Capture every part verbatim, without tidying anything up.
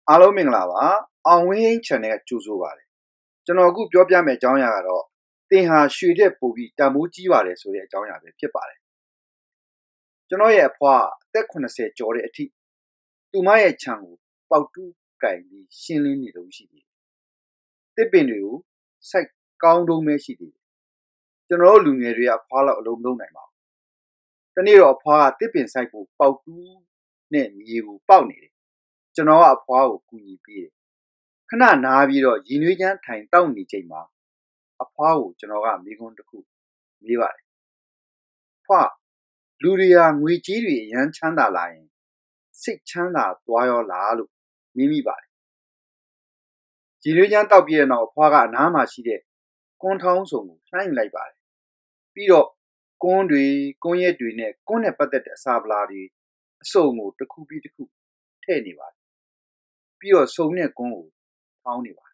အားလုံးမင်္ဂလာပါအောင်ဝင်း channel ကကြိုဆိုပါတယ်ကျွန်တော်အခုပြောပြမယ့်အကြောင်းအရာကတော့သင်ဟာရွှေတဲ့ပို့ပြီးတန်ဖိုးကြီးပါတယ်ဆိုတဲ့အကြောင်းအရာပဲဖြစ်ပါတယ်ကျွန်တော်ရဲ့အဖွားအသက်eightyကျော်တဲ့အထိသူမရဲ့ခြံကိုပေါက်တူးကင်ပြီးရှင်းလင်းနေလို့ရှိတယ်တစ်ပင်တွေကိုစိုက်ကောင်းတုံးပဲရှိတယ်ကျွန်တော်တို့လူငယ်တွေကအဖွားလောက်အလုံးမလုံးနိုင်ပါဘူးဒီနေ့တော့အဖွားကတစ်ပင်စိုက်ဖို့ပေါက်တူးနဲ့မြေကိုပေါက်နေတယ်ကျွန်တော်ကအဖွားကိုကူညီပေးတယ်ခဏနားပြီးတော့ရည်နွေးချမ်းထိုင်တောက်နေချိန်မှာအဖွားကိုကျွန်တော်ကမိကွန်းတစ်ခုမေးပါတယ်ဖွားလူတွေဟာငွေကြေးတွေအရန်ချမ်းသာလာရင်စိတ်ချမ်းသာသွားရောလားလို့မေးမိပါတယ်ရည်နွေးချမ်းတောက်ပြီးတဲ့နောက်အဖွားကအနားမှာရှိတဲ့ကွန်းထောင်းစုံကိုလှမ်းယူလိုက်ပါတယ်ပြီးတော့ကွန်းတွေကွန်းရက်တွေနဲ့ကွန်းနဲ့ပတ်သက်တဲ့အစာပလာတွေအစုံကိုတစ်ခုပြီးတစ်ခုထည့်နေပါတယ်ပြီးတော့စုံနဲ့ကွန်းကိုထောင်းနေပါတယ်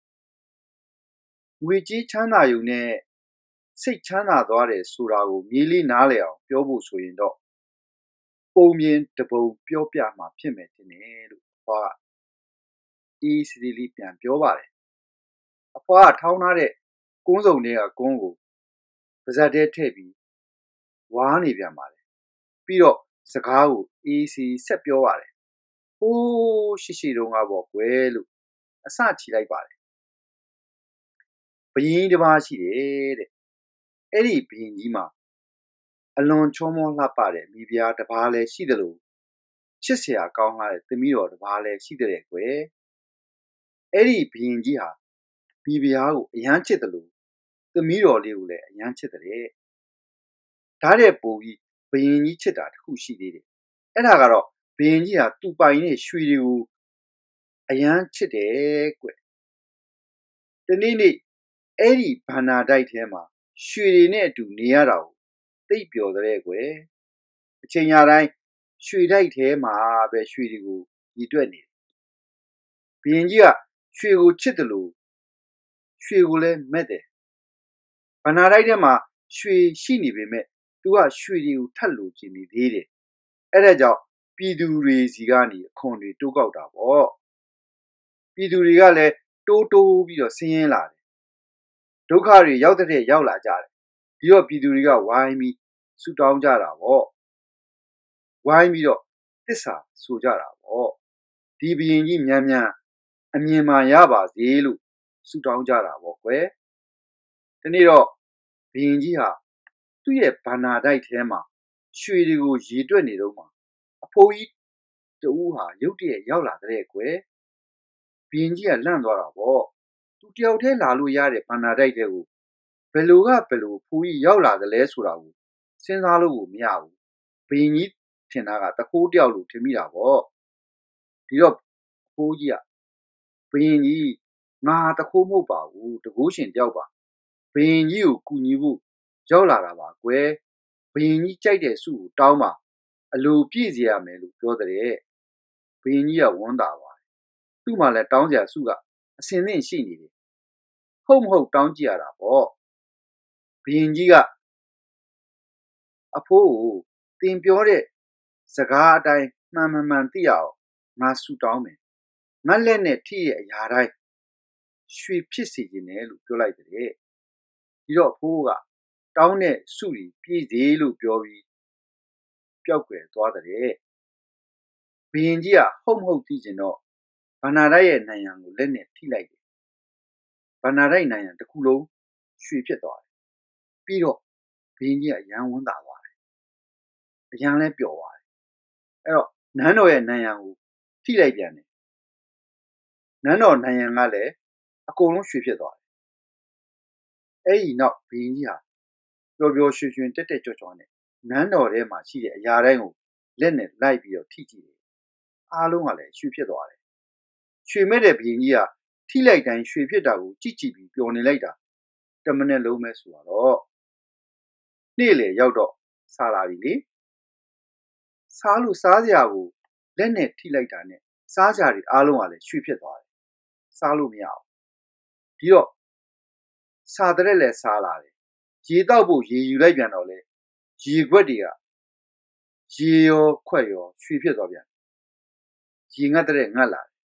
ငွေကြေးချမ်းသာရုံနဲ့စိတ်ချမ်းသာသွားတယ်ဆိုတာကိုမြေးလေးနားလည်အောင်ပြောဖို့ဆိုရင်တော့ပုံမြင်တပုံပြောပြမှာဖြစ်မယ်တင်တယ်လို့အဖွားကအေးစီစီလေးပြန်ပြောပါတယ်အဖွားကထောင်းထားတဲ့ကွန်းစုံတွေကကွန်းကိုပါဇက်ထဲထည့်ပြီးဝါးနေပြန်ပါတယ်ပြီးတော့စကားကိုအေးစီဆက်ပြောပါတယ်ဟိုးရှိရှိတုန်းကပေါ့ကွယ်လို့အစချီလိုက်ပါတယ်ဘယင်းတစ်ပါးရှိတယ်တဲ့အဲ့ဒီဘယင်းကြီးမှာအလွန်ချောမောလှပတဲ့မိဖုရားတစ်ပါးလည်းရှိတယ်လို့ချစ်စရာကောင်းလာတဲ့သမီးတော်တစ်ပါးလည်းရှိတယ်ကွယ်အဲ့ဒီဘယင်းကြီးဟာမိဖုရားကိုအယမ်းချစ်တယ်လို့သမီးတော်လေးကိုလည်းအယမ်းချစ်တယ်ဒါတဲ့ပို့ပြီးဘယင်းကြီးချစ်တာတစ်ခုရှိသေးတယ်အဲ့ဒါကတော့ဘယင်းကြီးဟာသူ့ပိုင်နဲ့ရွှေတွေကိုအယမ်းချစ်တယ်ကွတနေ့နေ့အဲ့ဒီဘန္နာတိုက်ထဲမှာရွှေတွေနဲ့အတူနေရတာကိုသိပ်ပျော်တဲ့ကွယ်အချိန်ရတိုင်းရွှေတိုက်ထဲမှာပဲရွှေတွေကိုရည်တွက်နေတယ်ဘယင်းကြီးကရွှေကိုချစ်တယ်လို့ရွှေကိုလည်းမက်တယ်ဘန္နာတိုက်ထဲမှာရွှေရှိနေပေမဲ့သူကရွှေတွေကိုထပ်လို့ခြင်းနေသေးတယ်အဲ့ဒါကြောင့်ပြည်သူတွေစီကနေအခွန်တွေတိုးကောက်တာပေါ့ပြည်သူတွေကလည်းတိုးတိုးပြီးတော့ဆင်းရဲလာတယ်ဒုက္ခတွေရောက်တဲ့ရောက်လာကြတယ်ပြီးတော့ပြည်သူတွေကဝိုင်းပြီးဆူတောင်းကြတာပေါ့ဝိုင်းပြီးတော့သစ္စာဆိုကြတာပေါ့ဒီဘယင်းကြီးမြန်မြန်အမြင်မှရပါစေလို့ဆူတောင်းကြတာပေါ့ကွယ်ဒီနေ့တော့ဘယင်းကြီးဟာသူ့ရဲ့ဘန္နာတိုက်ထဲမှာရွှေတွေကိုရေတွက်နေတော့မှအဖိုးကြီးတူဟာရုတ်တရက်ရောက်လာတဲ့ကွယ်ဘယင်းကြီးကလန့်သွားတာပေါ့သူတယောက်တည်းလာလို့ရတဲ့ဘန္နာတိုက်ထဲကိုဘယ်လိုကဘယ်လိုဖိုးကြီးရောက်လာတယ်လဲဆိုတာကိုစဉ်းစားလို့ကိုမရဘူးဘယင်းကြီးထင်တာကတခိုးတယောက်လို့ထင်မိတာပေါ့ဒီတော့ဖိုးကြီးကဘယင်းကြီးငါတခိုးမဟုတ်ပါဘူးတကိုးရှင်တယောက်ပါဘယင်းကြီးကိုကူညီဖို့ရောက်လာတာပါကွယ်ဘယင်းကြီးကြိုက်တဲ့စုကိုတောင်းပါအလိုပြည့်စေရမယ်လို့ပြောတဲ့ဘယင်းကြီးကဝန်းတာပါတယ်သူ့မှာလည်းတောင်းစရာစုကအစင်သင့်ရှိနေတယ်ဟုတ်မဟုတ်တောင်းကြည့်ရတာပေါ့ဘယင်းကြီးကအဖိုးကိုတင်ပြောတဲ့စကားအတိုင်းမှန်မှန်မှန်သိရအောင်ငါဆူတောင်းမယ်ငါလက်နဲ့ထိရဲ့အရာတိုင်းရွှေဖြစ်စေခြင်းနဲ့လို့ပြောလိုက်တဲ့ပြီးတော့အဖိုးကတောင်းတဲ့စုကြီးပြည့်စေလို့ပြောပြီးပျောက်ကွယ်သွားတဲ့ဘယင်းကြီးကဟုတ်မဟုတ်သိကျင်တော့ဘန္နာတိုက်ရဲ့နံရံကိုလက်နဲ့ထိလိုက်တယ်ဘန္နာတိုက်နံရံတစ်ခုလုံးရွှေဖြစ်သွားတယ်ပြီးတော့ဘယင်းကြီးကအယံဝန်းတာသွားတယ်အယံလည်းပျော်သွားတယ်အဲ့တော့နန်းတော်ရဲ့နံရံကိုထိလိုက်ပြန်တယ်နန်းတော်နံရံကလည်းအကုန်လုံးရွှေဖြစ်သွားတယ်အဲ့ဒီနောက်ဘယင်းကြီးဟာပျော်ပျော်ရွှင်ရွှင်တက်တက်ကြွကြွနဲ့နန်းတော်ထဲမှာရှိတဲ့အရာတိုင်းကိုလက်နဲ့လိုက်ပြီးတော့ထိကြည့်တယ်အားလုံးကလည်းရွှေဖြစ်သွားတယ်ရွှေမဲ့တဲ့ဘယင်းကြီးကထိလိုက်တိုင်းရွှေဖြစ်တာကိုကြည့်ကြည့်ပြီးပျော်နေလိုက်တာတမနဲ့လုံးပဲဆိုတော့နေ့လေရောက်တော့စားလာပြီလေစားလို့စားစရာကိုလက်နဲ့ထိလိုက်တာနဲ့စားစရာတွေအားလုံးကလည်းရွှေဖြစ်သွားတယ်စားလို့မရဘူးပြီးတော့စားတဲ့လည်းစားလာတယ်ရေတောက်ဖို့ရေယူလိုက်ပြန်တော့လေရေခွက်တွေကရေရောခွက်ရောရွှေဖြစ်သွားပြန်ရေငတ်တဲ့ငတ်လာ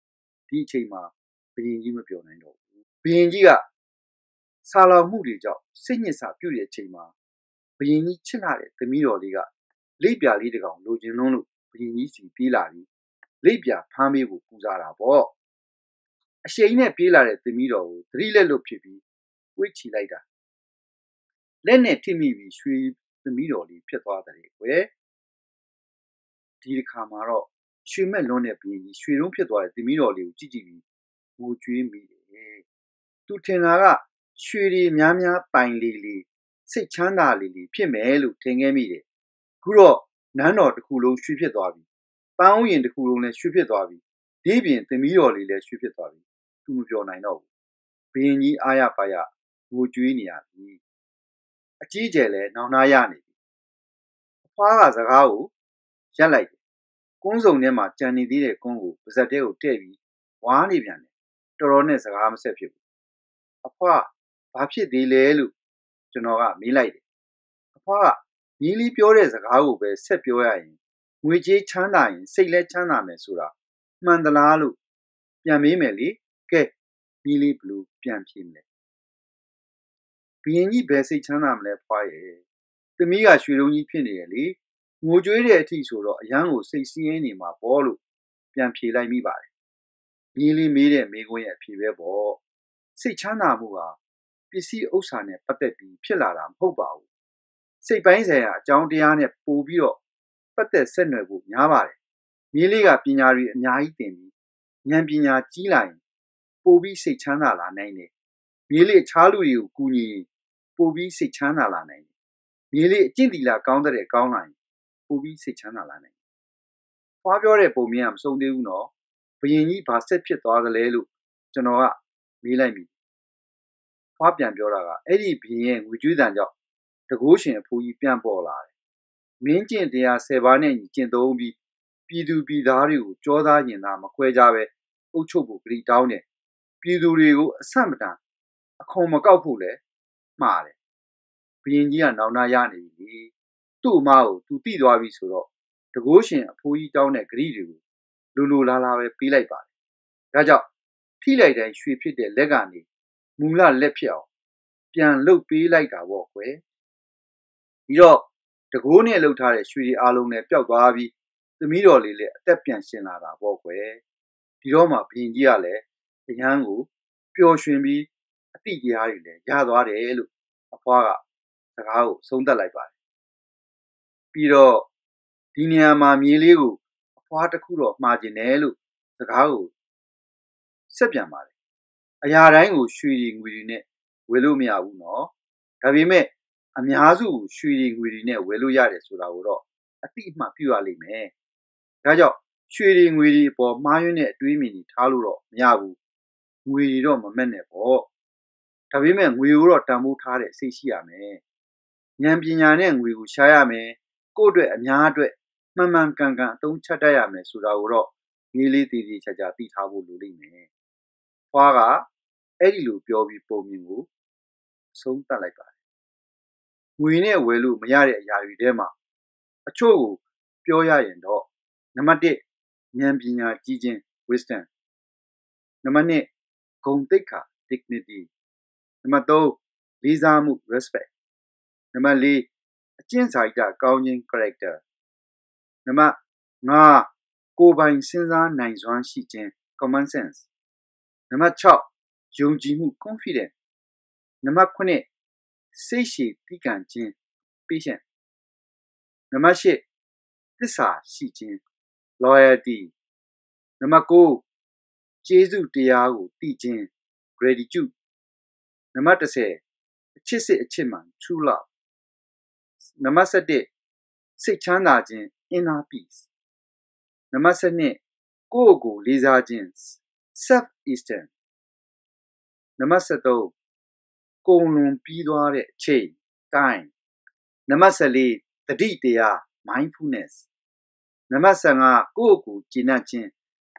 ဒီအချိန်မှာဘုရင်ကြီးမပြောနိုင်တော့ဘူးဘုရင်ကြီးကဆာလောင်မှုတွေကြောင့်စိတ်ညစ်စာပြုတဲ့အချိန်မှာဘုရင်ကြီးချစ်လာတဲ့သမီးတော်လေးကလိပ်ပြာလေးတစ်ကောင်လိုချင်လုံးလို့ဘုရင်ကြီးစီပြေးလာပြီးလိပ်ပြာဖမ်းပေးဖို့ပူဇော်တာပေါ့အရှိန်နဲ့ပြေးလာတဲ့သမီးတော်ကိုသတိလက်လွတ်ဖြစ်ပြီးဝှေ့ချီလိုက်တာလက်နဲ့ထိမိပြီးရွှေသမီးတော်လေးဖြစ်သွားတယ်ကွယ်ဒီတစ်ခါမှာတော့ရွှေမဲ့လွန်းတဲ့ဘုရင်ကြီးရွှေလုံးဖြစ်သွားတဲ့သမီးတော်လေးကိုကြည့်ကြည့်ပြီးငိုကြွေးမိတယ်သူထင်တာကရွှေတွေများများပိုင်လေးလေးစိတ်ချမ်းသာလေးလေးဖြစ်မယ်လို့ထင်ခဲ့မိတယ်ခုတော့နန်းတော်တစ်ခုလုံးရွှေဖြစ်သွားပြီပန်းဥယျာဉ်တစ်ခုလုံးလည်းရွှေဖြစ်သွားပြီဒီပြင်သမီးတော်လေးလည်းရွှေဖြစ်သွားပြီသူမပြောနိုင်တော့ဘူးဘုရင်ကြီးအားရပါရငိုကြွေးနေရပြီအကြီးကျယ်လည်းနောင်နာရနေပြီအဖွားကစကားကိုရက်လိုက်တယ်ကွန်းစုံထဲမှာကြံနေသေးတဲ့ကွန်းကိုပါဇက်တဲကိုတဲ့ပြီးဝါးနေပြန်တယ်တော်တော်နဲ့စကားမဆက်ဖြစ်ဘူးအဖွားဘာဖြစ်သေးလဲလို့ကျွန်တော်ကမေးလိုက်တယ်အဖွားကမြေးလေးပြောတဲ့စကားကိုပဲဆက်ပြောရရင်ငွေကြေးချမ်းသာရင်စိတ်လည်းချမ်းသာမယ်ဆိုတာမှန်သလားလို့ပြန်မေးမယ်လေကဲမြေးလေးဘလို့ပြန်ဖြေမလဲဘုရင်ကြီးဘယ်စိတ်ချမ်းသာမလဲဖွားရဲ့သမီးကရွှေလုံးကြီးဖြစ်နေတယ်လေငိုကြွေးတဲ့အထိဆိုတော့အရန်ကိုစိတ်ဆင်းရဲနေမှာပေါ့လို့ပြန်ဖြေလိုက်မိပါတယ်မြေးလေးမေးတဲ့မေးခွန်းရဲ့အဖြေပဲပေါ့စိတ်ချမ်းသာမှုဟာပစ္စည်းဥစ္စာနဲ့ပတ်သက်ပြီးဖြစ်လာတာမဟုတ်ပါဘူးစိတ်ပိုင်းဆိုင်ရာအကြောင်းတရားနဲ့ပို့ပြီးတော့ပတ်သက်ဆက်နွယ်ဖို့များပါတယ်မြေးလေးကပညာတွေအများကြီးသင်ပြီးဉာဏ်ပညာကြီးလာရင်ပို့ပြီးစိတ်ချမ်းသာလာနိုင်တယ်မြေးလေးအခြားလူတွေကိုကူညီပို့ပြီးစိတ်ချမ်းသာလာနိုင်တယ်မြေးလေးအကျင့်သီလကောင်းတဲ့ကောင်းလာရင်ပို့ပြီးစိတ်ချမ်းသာလာနိုင်တယ်ဖွားပြောတဲ့ပုံမြင်ကမဆုံးသေးဘူးနော်ဘုရင်ကြီးဘာဆက်ဖြစ်သွားသလဲလို့ကျွန်တော်ကမေးလိုက်ပြီဖွားပြန်ပြောတာကအဲ့ဒီဘုရင်ရဲ့ငွေကြွေးတန်ကြောင့်တကိုးရှင်အဖိုးကြီးပြန်ပေါ်လာတယ်မင်းကျင့်တရားဆယ်ပါးနဲ့ညီကျင့်သုံးပြီးပြည်သူပြည်သားတွေကိုကြောသားရင်သားမခွဲကြပဲအုပ်ချုပ်ဖို့ကြိတောင်းတယ်ပြည်သူတွေကိုအဆန့်မတန်အခွန်မကောက်ဖို့လည်းမှားတယ်ဘုရင်ကြီးကနောင်နာရနေပြီသူ့အမကိုသူတိသွားပြီဆိုတော့တကိုးရှင်အဖိုးကြီးတောင်းတဲ့ဂရိတွေကိုလိုလိုလားလားပဲပေးလိုက်ပါတယ်ဒါကြောင့်ထိလိုက်တိုင်းရွှေဖြစ်တဲ့လက်ကနေမူလလက်ဖြစ်အောင်ပြန်လှုပ်ပေးလိုက်တာပေါ့ကွယ်ပြီးတော့တကိုးနဲ့လှုပ်ထားတဲ့ရွှေတွေအားလုံးလည်းပျောက်သွားပြီးသမီးတော်လေးလည်းအသက်ပြန်ရှင်လာတာပေါ့ကွယ်ဒီတော့မှဘုရင်ကြီးကလည်းအရန်ကိုပျော်ရွှင်ပြီးအတိတရားတွေလည်းရသွားတယ်လို့အဖွားကစကားကိုဆုံးသက်လိုက်ပါတယ်ပြီးတော့ဒီနေရာမှာမြေးလေးကိုအဖွားတစ်ခုတော့မှားကျင်တယ်လို့စကားကိုဆက်ပြန်ပါတယ်အရာတိုင်းကိုရွှေတွေငွေတွေနဲ့ဝယ်လို့မရဘူးနော်ဒါပေမဲ့အများစုကိုရွှေတွေငွေတွေနဲ့ဝယ်လို့ရတယ်ဆိုတာကိုတော့အတိအမှတ်ပြုရလိမ့်မယ်ဒါကြောင့်ရွှေတွေငွေတွေအပေါ်မှားယွင်းတဲ့အတွေးအမြင်တွေထားလို့တော့မရဘူးငွေတွေတော့မမက်နဲ့ပေါ့ဒါပေမဲ့ငွေကိုတော့တန်ဖိုးထားတဲ့စိတ်ရှိရမယ်ဉာဏ်ပညာနဲ့ငွေကိုရှားရမယ်ကိုယ့်အတွက်အများအတွက်မှန်မှန်ကန်ကန်အသုံးချတတ်ရမယ်ဆိုတာကိုတော့မြေးလေးတည်တည်ချာချာသိထားဖို့လိုလိမ့်မယ်ဖွားကအဲ့ဒီလိုပြောပြီးပုံမြင်ကိုဆုံးသတ်လိုက်ပါတယ်ငွေနဲ့ဝယ်လို့မရတဲ့အရာတွေထဲမှာအချို့ကိုပြောရရင်တော့နံပါတ်တစ်ဉာဏ်ပညာကြီးခြင်း wisdom နံပါတ်နှစ်ဂုဏ်သိက္ခာ dignity နံပါတ်သုံးလေးစားမှု respect နံပါတ်လေးအကျင့်စာရိတ္တကောင်းခြင်း character နံပါတ်ငါးကိုယ်ပိုင်စဉ်းစားနိုင်စွမ်းရှိခြင်း common sense နံပါတ်ခြောက်ယုံကြည်မှု confidence နံပါတ်ခုနှစ်စိတ်ရှည်သည်းခံခြင်း patience နံပါတ်ရှစ်သစ္စာရှိခြင်း loyalty နံပါတ်ကိုးကျေးဇူးတရားကိုသိခြင်း gratitude နံပါတ်တစ်ဆယ်အချစ်စစ်အချစ်မှန် true love နံပါတ်ဆယ့်တစ်စိတ်ချမ်းသာခြင်း inner peace နံပါတ်ဆယ်နှစ်ကိုယ့်ကိုယ်လေးစားခြင်း self esteem နံပါတ်ဆယ့်သုံးကုန်လွန်ပြီးသွားတဲ့အချိန် time နံပါတ်ဆယ်လေးသတိတရား mindfulness နံပါတ်ဆယ်ငါးကိုယ့်ကိုယ်ကျေနပ်ခြင်း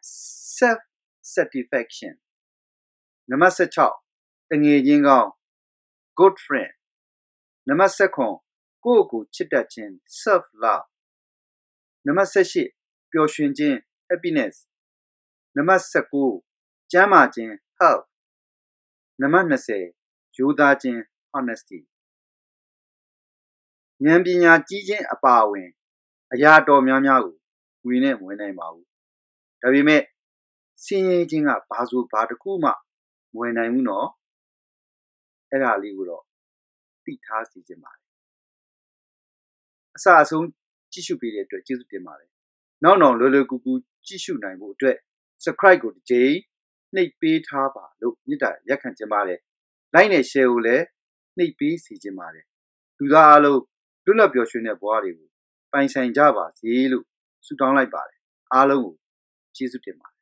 self satisfaction နံပါတ်ဆယ့်ခြောက်တငယ်ချင်းကောင်း good friend နံပါတ်ဆယ့်ခုနှစ်ကိုယ့်ကိုယ်ချစ်တတ်ခြင်း self love နံပါတ်ဆယ့်ရှစ်ပျော်ရွှင်ခြင်း happiness နံပါတ်ဆယ့်ကိုးကျမ်းမာခြင်း health နံပါတ်twentyရိုးသားခြင်း honesty ဉာဏ်ပညာကြီးခြင်းအပါအဝင်အရာတော်များများကိုငွေနဲ့မဝင်နိုင်ပါဘူးဒါပေမဲ့စင်ရင်ချင်းကဘာဆိုဘာတစ်ခုမှမဝင်နိုင်ဘူးနော်အဲ့ဒါလေးကိုတော့သိထားစီခြင်းပါတယ်အစအဆုံးကြည့်ရှုပေးတဲ့အတွက်ကျေးဇူးတင်ပါတယ်နောက်နောက်လွယ်လွယ်ကူကူကြည့်ရှုနိုင်ဖို့အတွက် subscribe ကိုတစ်ကြိမ်နှိပ်ပေးထားပါလို့မြစ်တာရက်ခံခြင်းပါတယ် like နဲ့ share ကိုလည်းနှိပ်ပေးစီခြင်းပါတယ်လူသားအားလုံးလွတ်လပ်ပျော်ရွှင်တဲ့ဘဝတွေကိုပိုင်ဆိုင်ကြပါစေလို့ဆုတောင်းလိုက်ပါတယ်အားလုံးကိုကျေးဇူးတင်ပါတယ်